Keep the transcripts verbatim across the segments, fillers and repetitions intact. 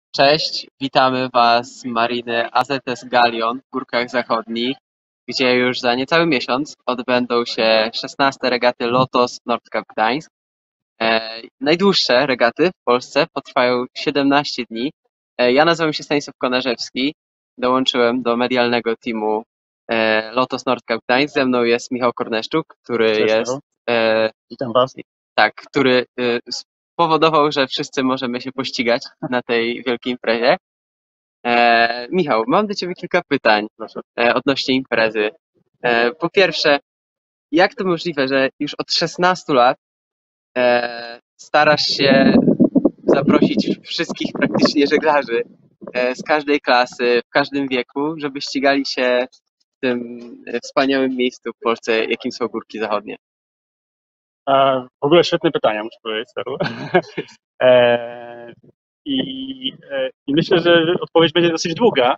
Cześć, witamy Was z mariny A Z S Galion w Górkach Zachodnich, gdzie już za niecały miesiąc odbędą się szesnaste regaty Lotos Nordkap Gdańsk. E, najdłuższe regaty w Polsce potrwają siedemnaście dni. E, ja nazywam się Stanisław Konarzewski, dołączyłem do medialnego teamu e, Lotos Nordkap Gdańsk. Ze mną jest Michał Korneszczuk, który Cześć, jest Michał. e, Witam Was. tak, który y, spowodował, że wszyscy możemy się pościgać na tej wielkiej imprezie. E, Michał, mam do Ciebie kilka pytań Proszę. e, odnośnie imprezy. E, po pierwsze, jak to możliwe, że już od szesnastu lat e, starasz się zaprosić wszystkich praktycznie żeglarzy e, z każdej klasy, w każdym wieku, żeby ścigali się w tym e, wspaniałym miejscu w Polsce, jakim są Górki Zachodnie? A, w ogóle świetne pytania, muszę powiedzieć, Staru. e, i, e, I myślę, że odpowiedź będzie dosyć długa,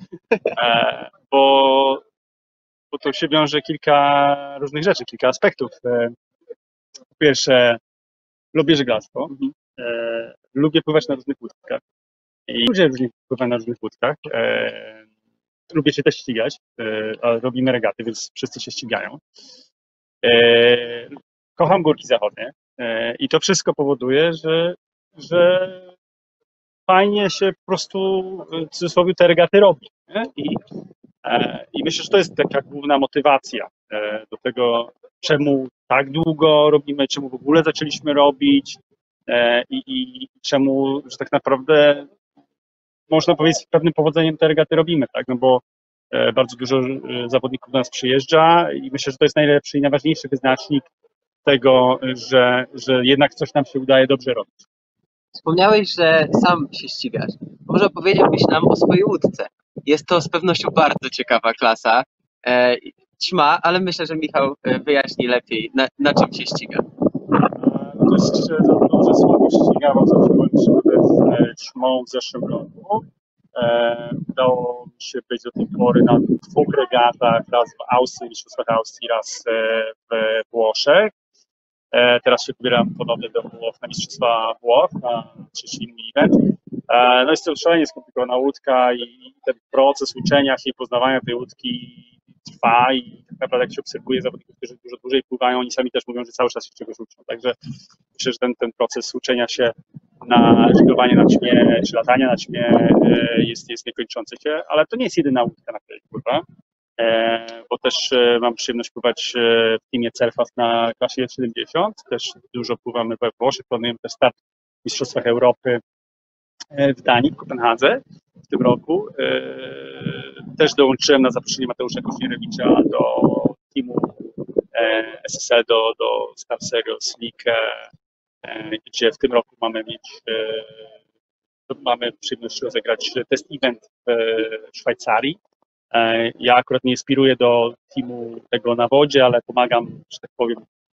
e, bo, bo to się wiąże kilka różnych rzeczy, kilka aspektów. E, po pierwsze, lubię żeglarstwo, e, lubię pływać na różnych łódkach i ludzie różnie pływają na różnych łódkach. E, lubię się też ścigać, e, a robimy regaty, więc wszyscy się ścigają. E, kocham Górki Zachodnie e, i to wszystko powoduje, że, że fajnie się po prostu w cudzysłowie te regaty robi. Nie? I, e, I myślę, że to jest taka główna motywacja e, do tego, czemu tak długo robimy, czemu w ogóle zaczęliśmy robić e, i, i czemu, że tak naprawdę można powiedzieć z pewnym powodzeniem te regaty robimy, tak? No bo e, bardzo dużo e, zawodników do nas przyjeżdża i myślę, że to jest najlepszy i najważniejszy wyznacznik tego, że, że jednak coś nam się udaje dobrze robić. Wspomniałeś, że sam się ścigasz. Może opowiedziałbyś nam o swojej łódce. Jest to z pewnością bardzo ciekawa klasa. E, ćma, ale myślę, że Michał e, wyjaśni lepiej, na, na czym się ściga. No to jest za duże słowo ściga, bo zacząłem przygodę z ćmą w zeszłym roku. E, udało mi się być do tej pory na dwóch regatach, raz w Austrii, Mistrzostwach Austrii, raz we Włoszech. E, teraz się wybieram ponownie do Włoch na Mistrzostwa Włoch, na trzeci event. E, no jest to szalenie skomplikowana łódka i ten proces uczenia się i poznawania tej łódki trwa i tak naprawdę jak się obserwuje zawodników, którzy dużo dłużej pływają, oni sami też mówią, że cały czas się czegoś uczą. Także myślę, że ten, ten proces uczenia się na żeglowanie na ćmie, czy latania na ćmie jest, jest niekończący się, ale to nie jest jedyna łódka, na której pływa, bo też mam przyjemność pływać w teamie Cerfast na klasie F siedemdziesiąt, też dużo pływamy we Włoszech, planujemy też start w Mistrzostwach Europy w Danii, w Kopenhadze w tym roku. Też dołączyłem na zaproszenie Mateusza Koźmierewicza do teamu S S L, do, do Star Series League, gdzie w tym roku mamy mieć, mamy przyjemność rozegrać test event w Szwajcarii. Ja akurat nie inspiruję do teamu tego na wodzie, ale pomagam, że tak powiem,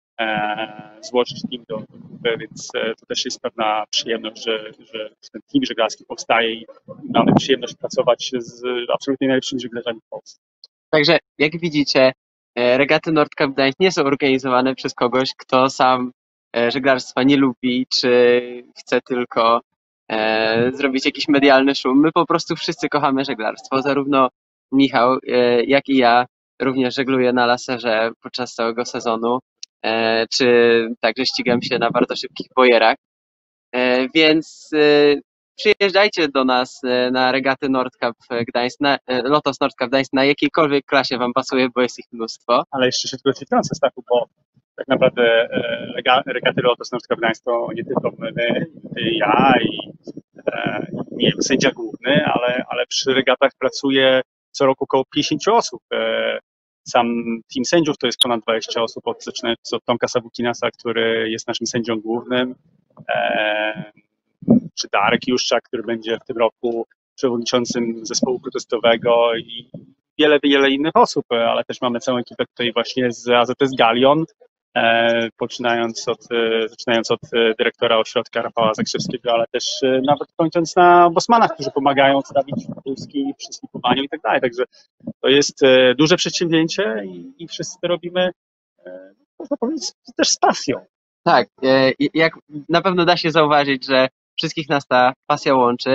złożyć team do, do kupy, więc to też jest pewna przyjemność, że, że ten team żeglarski powstaje i mamy przyjemność pracować z absolutnie najlepszymi żeglarzami w Polsce. Także jak widzicie, e, regaty Nordkap Gdańsk nie są organizowane przez kogoś, kto sam e, żeglarstwa nie lubi, czy chce tylko e, zrobić jakiś medialny szum. My po prostu wszyscy kochamy żeglarstwo. Zarówno Michał, e, jak i ja również żegluję na laserze podczas całego sezonu, e, czy także ścigam się na bardzo szybkich bojerach. E, więc e, przyjeżdżajcie do nas e, na regaty Nordkap Gdańsk, na, e, Lotos Nordkap Gdańsk, na jakiejkolwiek klasie Wam pasuje, bo jest ich mnóstwo. Ale jeszcze się tylko ćwiczące, Stachu, bo tak naprawdę e, regaty Lotos Nordkap Gdańsk to nie tylko my, my ja i e, nie wiem, sędzia główny, ale, ale przy regatach pracuje co roku około pięćdziesiąt osób. E, sam team sędziów to jest ponad dwadzieścia osób, od, zaczynając od Tomka Sabukinasa, który jest naszym sędzią głównym, e, czy Darek Juszczak, który będzie w tym roku przewodniczącym zespołu protestowego i wiele, wiele innych osób, ale też mamy całą ekipę tutaj właśnie z A Z S Galion, e, poczynając od, e, zaczynając od dyrektora ośrodka Rafała Zakrzewskiego, ale też e, nawet kończąc na bosmanach, którzy pomagają odstawić wózki przy slipowaniu i tak dalej. Także to jest e, duże przedsięwzięcie i, i wszyscy to robimy, e, można powiedzieć, też z pasją. Tak, e, jak na pewno da się zauważyć, że wszystkich nas ta pasja łączy.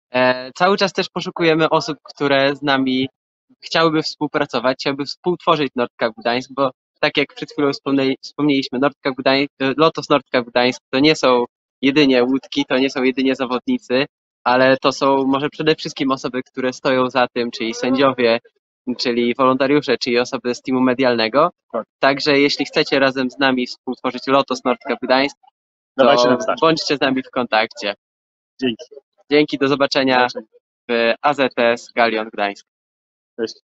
E, cały czas też poszukujemy osób, które z nami chciałyby współpracować, chciałyby współtworzyć Nordcup Gdańsk, bo tak jak przed chwilą wspomnieli, wspomnieliśmy, Nordcup Gdańsk, Lotos Nordcup Gdańsk to nie są jedynie łódki, to nie są jedynie zawodnicy, ale to są może przede wszystkim osoby, które stoją za tym, czyli sędziowie, czyli wolontariusze, czyli osoby z teamu medialnego. Tak. Także jeśli chcecie razem z nami współtworzyć Lotos Nordcup Gdańsk, Dawajcie to nam znać. bądźcie z nami w kontakcie. Dzięki. Dzięki, do zobaczenia Zobaczenia. w A Z S Galion Gdańsk. Cześć.